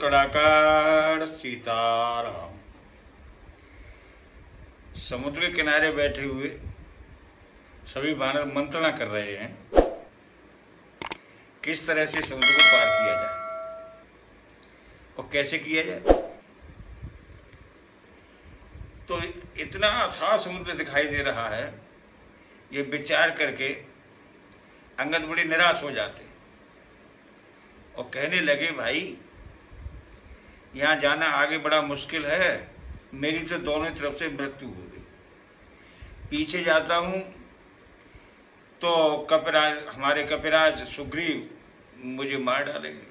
कड़ाकार सीताराम। समुद्र के किनारे बैठे हुए सभी वानर मंत्रणा कर रहे हैं किस तरह से समुद्र को पार किया जाए और कैसे किया जाए। तो इतना अथाह समुद्र दिखाई दे रहा है, ये विचार करके अंगद बड़े निराश हो जाते और कहने लगे, भाई यहाँ जाना आगे बड़ा मुश्किल है, मेरी तो दोनों तरफ से मृत्यु हो गई। पीछे जाता हूँ तो कपिराज, हमारे कपिराज सुग्रीव मुझे मार डालेंगे,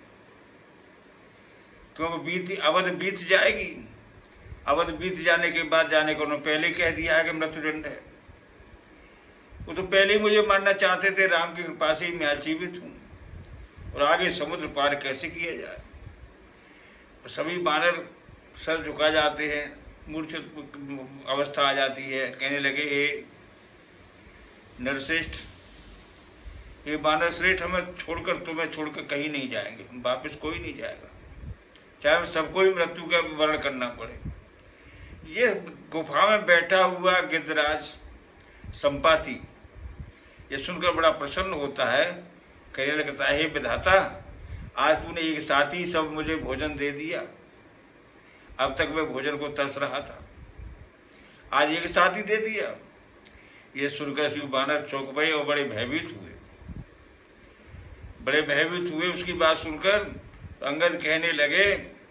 क्योंकि अवध बीत जाएगी। अवध बीत जाने के बाद जाने को उन्होंने पहले कह दिया है कि मृत्युदंड है। वो तो पहले ही मुझे मारना चाहते थे, राम की कृपा से ही मैं आजीवित हूँ, और आगे समुद्र पार कैसे किया जाए। सभी वानर सर झुका जाते हैं, मूर्छित अवस्था आ जाती है। कहने लगे, हे नरश्रेष्ठ, ये वानर श्रेष्ठ, हमें छोड़कर, तुम्हें छोड़कर कहीं नहीं जाएंगे, हम वापस कोई नहीं जाएगा, चाहे हम सबको ही मृत्यु का वर्ण करना पड़े। ये गुफा में बैठा हुआ गिद्धराज संपाति ये सुनकर बड़ा प्रसन्न होता है। कहने लगता है, हे विधाता, आज तूने एक साथ ही सब मुझे भोजन दे दिया। अब तक मैं भोजन को तरस रहा था, आज एक साथ ही दे दिया। ये सुनकर वानर चौंक गए और बड़े भयभीत हुए। उसकी बात सुनकर तो अंगद कहने लगे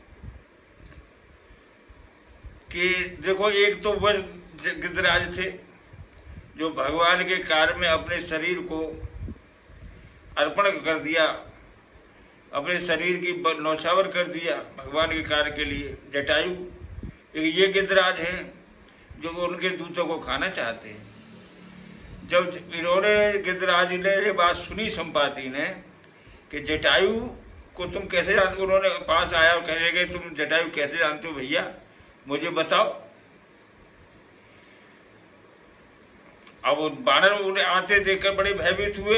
कि देखो, एक तो वह गिद्धराज थे जो भगवान के कार्य में अपने शरीर को अर्पण कर दिया, अपने शरीर की नौछावर कर दिया भगवान के कार्य के लिए। जटायु एक ये गिद्धराज हैं जो उनके दूतों को खाना चाहते हैं। जब इन्होंने गिद्धराज ने ये बात सुनी संपाति ने कि जटायु को तुम कैसे जानते हो, उन्होंने पास आया और कहने लगे, तुम जटायु कैसे जानते हो भैया, मुझे बताओ। अब वानर उन्हें आते देखकर बड़े भयभीत हुए।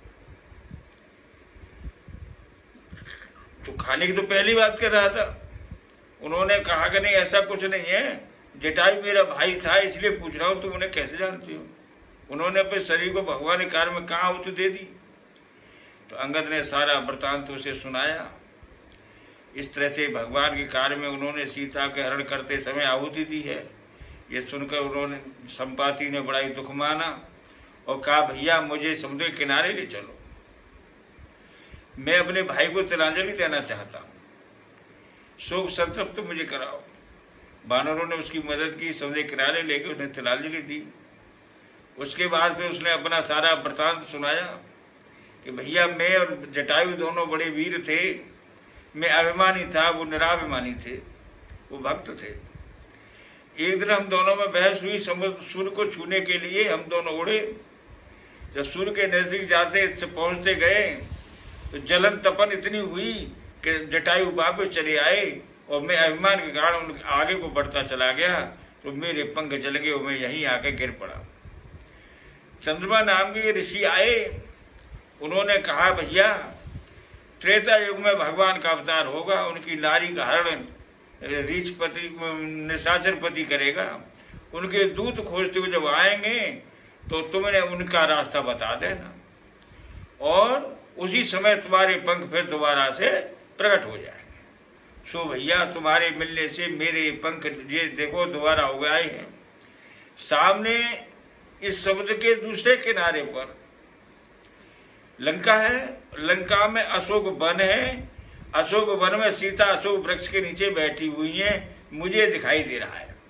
तो खाने की तो पहली बात कर रहा था। उन्होंने कहा कि नहीं, ऐसा कुछ नहीं है, जटायु मेरा भाई था इसलिए पूछ रहा हूं, तुम उन्हें कैसे जानते हो। उन्होंने अपने शरीर को भगवान के कार्य में कहाँ आहुति दे दी। तो अंगद ने सारा वृतांत उसे सुनाया। इस तरह से भगवान के कार्य में उन्होंने सीता के हरण करते समय आहुति दी है। ये सुनकर उन्होंने, संपाति ने बड़ा ही दुख माना और कहा, भैया मुझे समुद्र के किनारे ले चलो, मैं अपने भाई को तिलांजलि देना चाहता हूँ, शोक संतप्त मुझे कराओ। वानरों ने उसकी मदद की, समुद्र के किनारे लेकर उसने तिलांजलि दी। उसके बाद फिर उसने अपना सारा वृतांत सुनाया कि भैया मैं और जटायु दोनों बड़े वीर थे, मैं अभिमानी था, वो निराभिमानी थे, वो भक्त थे। एक दिन हम दोनों में बहस हुई, सूर्य को छूने के लिए हम दोनों उड़े। जब सूर्य के नजदीक जाते पहुंचते गए तो जलन तपन इतनी हुई कि जटायु वापस चले आए और मैं अभिमान के कारण उनके आगे को बढ़ता चला गया, तो मेरे पंख जल गए और मैं यहीं आके गिर पड़ा। चंद्रमा नाम के ऋषि आए, उन्होंने कहा, भैया त्रेता युग में भगवान का अवतार होगा, उनकी नारी का हरण रीछपति निशाचरपति करेगा। उनके दूत खोजते हुए जब आएंगे तो तुमने उनका रास्ता बता देना, और उसी समय तुम्हारे पंख फिर दोबारा से प्रकट हो जाएंगे। सो भैया तुम्हारे मिलने से मेरे पंख ये देखो दोबारा हो गए हैं। सामने इस समुद्र के दूसरे किनारे पर लंका है, लंका में अशोक वन है, अशोक वन में सीता अशोक वृक्ष के नीचे बैठी हुई है, मुझे दिखाई दे रहा है,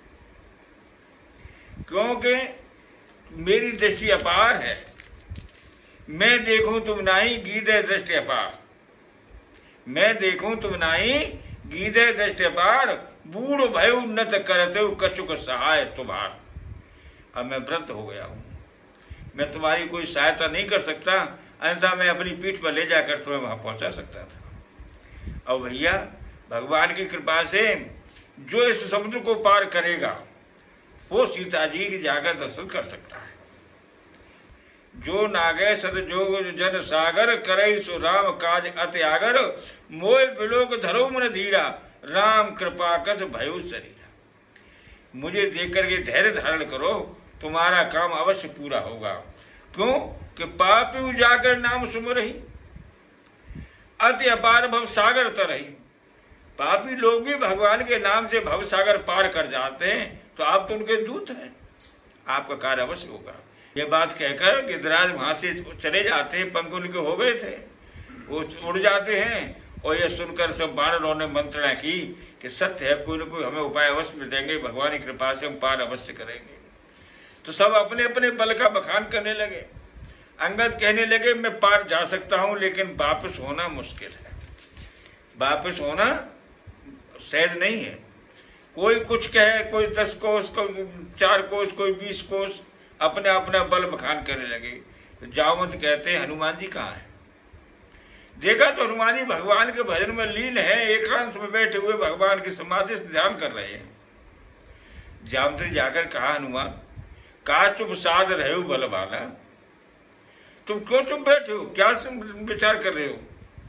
क्योंकि मेरी दृष्टि अपार है। मैं देखूं तुम नाही, गीधे दृष्टि अपार, मैं देखूं तुम नाही, गीधे दृष्टि अपार, बूढ़ भयो नत करते कछुक सहाय तुम्हार। अब मैं वृद्ध हो गया हूं, मैं तुम्हारी कोई सहायता नहीं कर सकता, अन्यथा मैं अपनी पीठ पर ले जाकर तुम्हें वहां पहुंचा सकता था। अब भैया भगवान की कृपा से जो इस समुद्र को पार करेगा वो सीता जी की जाकर दर्शन कर सकता है। जो नागे सतजोग जन सागर करे सो राम काज अति आगर मोय बिलोक धरो मन धीरा राम कृपा कस भयो शरीरा। मुझे देख करके धैर्य धारण करो, तुम्हारा काम अवश्य पूरा होगा। क्यों कि पापी उजागर नाम सुमरहि अति अपार भव सागर तरहि। पापी लोग भी भगवान के नाम से भव सागर पार कर जाते हैं, तो आप तो उनके दूत हैं, आपका कार्य अवश्य होगा। ये बात कहकर गिरिराज वहां से चले जाते हैं, पंख उनके हो गए थे, वो उड़ जाते हैं। और ये सुनकर सब वानरों ने मंत्रणा की कि सत्य है, कोई न कोई हमें उपाय अवश्य मिलेंगे, भगवान की कृपा से हम पार अवश्य करेंगे। तो सब अपने अपने बल का बखान करने लगे। अंगद कहने लगे मैं पार जा सकता हूं, लेकिन वापस होना मुश्किल है, वापस होना सहज नहीं है। कोई कुछ कहे, कोई 10 कोस, कोई 4 कोस, कोई 20 कोस, अपने अपना बल बखान करने लगे। जामवंत कहते हैं हनुमान जी कहाँ है? देखा तो हनुमान जी भगवान के भजन में लीन है, एकांत में बैठे हुए भगवान की समाधि से ध्यान कर रहे हैं। जामवंत ने जाकर कहा हनुमान का चुप साध रहे हो बलवाना, तुम क्यों चुप बैठे हो, क्या विचार कर रहे हो?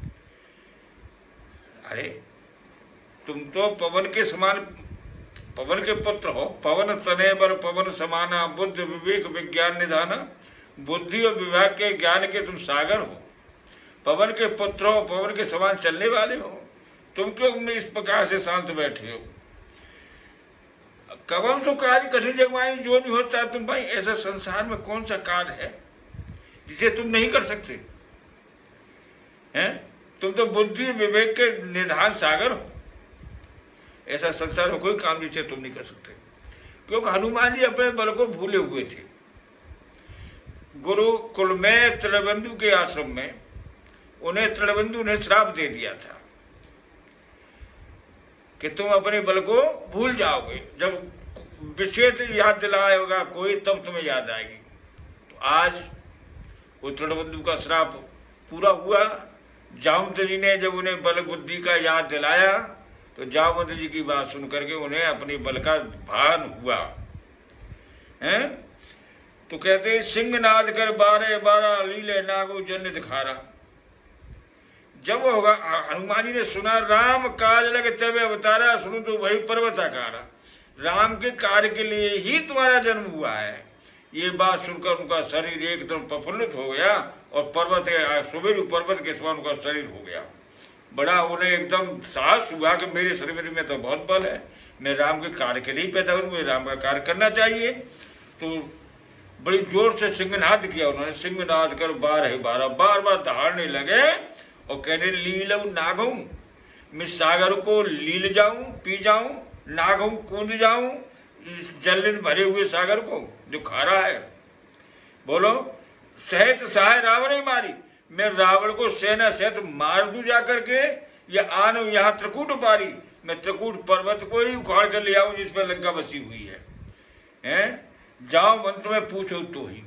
अरे तुम तो पवन के समान, पवन के पुत्र हो, पवन तनय बर पवन समाना, बुद्ध विवेक विज्ञान निधाना। बुद्धि और विवेक के ज्ञान के तुम सागर हो, पवन के पुत्र हो, पवन के समान चलने वाले हो, तुम क्यों इस प्रकार से शांत बैठे हो? कवम सो कार्य कठिन जगमाई जो नहीं होता तुम भाई, ऐसा संसार में कौन सा कार्य है जिसे तुम नहीं कर सकते हैं? तुम तो बुद्धि विवेक के निधान सागर हो, ऐसा संसार में कोई काम जिसे तुम नहीं कर सकते। क्योंकि हनुमान जी अपने बल को भूले हुए थे। गुरुकुल में तृणबंधु के आश्रम में उन्हें तृणबंधु ने श्राप दे दिया था कि तुम अपने बल को भूल जाओगे, जब विशेष याद दिलाया होगा कोई तब तुम्हें याद आएगी। तो आज वो तृणबंधु का श्राप पूरा हुआ। जामवंत जी ने जब उन्हें बल बुद्धि का याद दिलाया तो जामवंत जी की बात सुनकर के उन्हें अपनी बल का भान हुआ है। तो कहते सिंहनाद कर 12 लीले नागो जन दिखारा। जब होगा हनुमान जी ने सुना राम काज लगे तब अवतारा, सुनो तो वही पर्वत आकारा, राम के कार्य के लिए ही तुम्हारा जन्म हुआ है। ये बात सुनकर उनका शरीर एकदम प्रफुल्लित हो गया और पर्वत सुमेरु पर्वत के समान उनका शरीर हो गया। बड़ा उन्हें एकदम साहस हुआ कि मेरे शरीर में तो बहुत बल है, मैं राम के कार्य के लिए पैदा हूँ, मुझे राम का कार्य करना चाहिए। तो बड़ी जोर से सिंहनाद किया उन्होंने, सिंहनाद कर 12 बार दहाड़ने लगे और कहने लीलऊ नागऊ, मैं सागर को लील जाऊं, पी जाऊं, नागऊ कूद जाऊं, जल भरे हुए सागर को जो खारा है। बोलो सहित सहाय रावण ही मारी, मैं रावण को सेना सहित मार दूं जाकर के, या आन यहाँ त्रिकूट पारी, मैं त्रिकूट पर्वत को ही उखाड़ कर ले आऊं जिस पर लंका बसी हुई है। हैं? जाओ मंत्र में पूछो तो ही।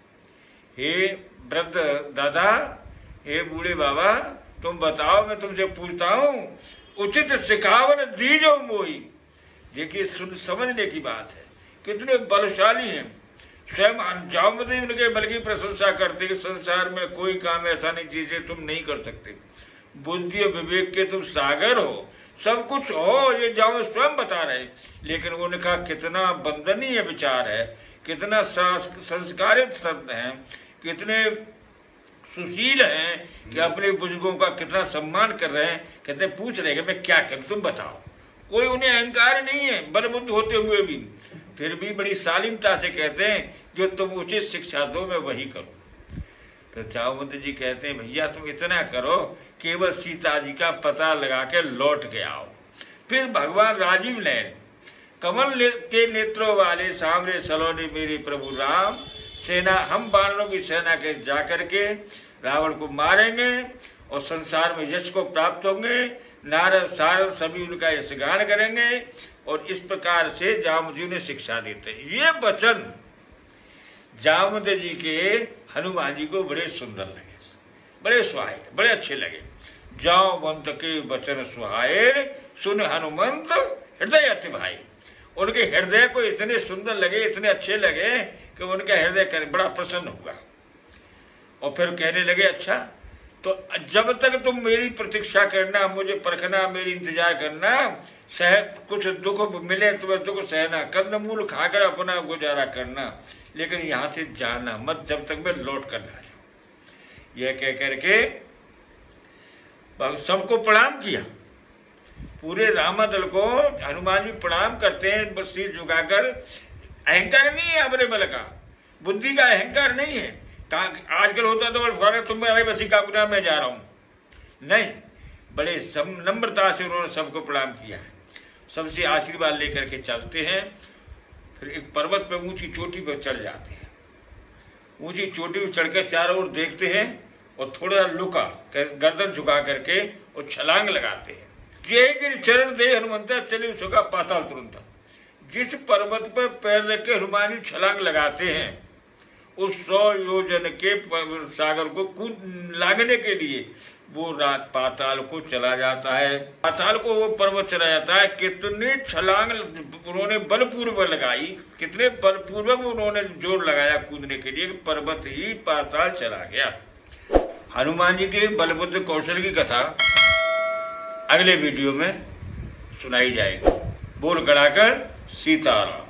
हे वृद्ध दादा, हे बूढ़े बाबा, तुम बताओ, मैं तुमसे पूछता हूँ, उचित सिखावन दीजो मोई। देखिए समझने की बात है, कितने बलशाली हैं। स्वयं जामवंत जी उनके बल की प्रशंसा करते कि संसार में कोई काम ऐसा नहीं जिसे तुम नहीं कर सकते, बुद्धि और विवेक के तुम सागर हो, सब कुछ हो, ये जामवंत स्वयं बता रहे। लेकिन उन्होंने कहा कितना वंदनीय विचार है, कितना संस्कारित शब्द हैं, कितने सुशील हैं कि अपने बुजुर्गों का कितना सम्मान कर रहे हैं। कहते पूछ रहे हैं मैं क्या करूं, तुम बताओ। कोई उन्हें अहंकार नहीं है, बलबुद्ध होते हुए भी, फिर भी बड़ी शालीनता से कहते हैं जो तुम उचित शिक्षा दो मैं वही करूं। तो जामवंत जी कहते हैं भैया तुम इतना करो, केवल सीता जी का पता लगा के लौट के आओ। फिर भगवान राजीव नयन कमल के नेत्रों वाले सामने सलोने मेरे प्रभु राम, सेना हम वानरों की सेना के जाकर के रावण को मारेंगे और संसार में यश को प्राप्त होंगे, नारद सारद सभी उनका यशगान करेंगे। और इस प्रकार से जामवंत जी ने शिक्षा देते। ये वचन जामवंत जी के हनुमान जी को बड़े सुंदर लगे, बड़े सुहाए, बड़े अच्छे लगे। जामवंत के वचन सुहाए, सुन हनुमंत हृदय अति भाई। उनके हृदय को इतने सुंदर लगे, इतने अच्छे लगे कि उनका हृदय बड़ा प्रसन्न हुआ। और फिर कहने लगे अच्छा तो जब तक तुम मेरी प्रतीक्षा करना, मुझे परखना, मेरी इंतजार करना, कुछ दुख मिले तुम्हें दुख सहना, कंदमूल खाकर अपना गुजारा करना, लेकिन यहाँ से जाना मत जब तक मैं लौट कर ना जाऊं। यह कह करके सबको प्रणाम किया। पूरे रामादल को हनुमान जी प्रणाम करते हैं, बस सिर झुकाकर। अहंकार नहीं है अपने बल का, बुद्धि का अहंकार नहीं है। आजकल होता तो तुम बसी का गुना मैं जा रहा हूं, नहीं, बड़े सब नम्रता से उन्होंने सबको प्रणाम किया है। सबसे आशीर्वाद लेकर के चलते हैं। फिर एक पर्वत पर ऊंची चोटी पर चढ़ जाते हैं। ऊंची चोटी पर चढ़कर चारों ओर देखते हैं और थोड़ा लुका गर्दन झुका करके और छलांग लगाते हैं। गिर चरण दे हनुमंता चले उसका पाताल तुरंत। जिस पर्वत पर पैर रख के हनुमान जी छलांग लगाते हैं उस 100 योजन के सागर को कूद लागने के लिए वो रात पाताल को चला जाता है। पाताल को वो पर्वत चला जाता है। कितनी छलांग उन्होंने बलपूर्वक लगाई, कितने बलपूर्वक उन्होंने जोर लगाया कूदने के लिए, पर्वत ही पाताल चला गया। हनुमान जी के बलबुद्ध कौशल की कथा अगले वीडियो में सुनाई जाएगी। बोल गढ़ाकर सीताराम।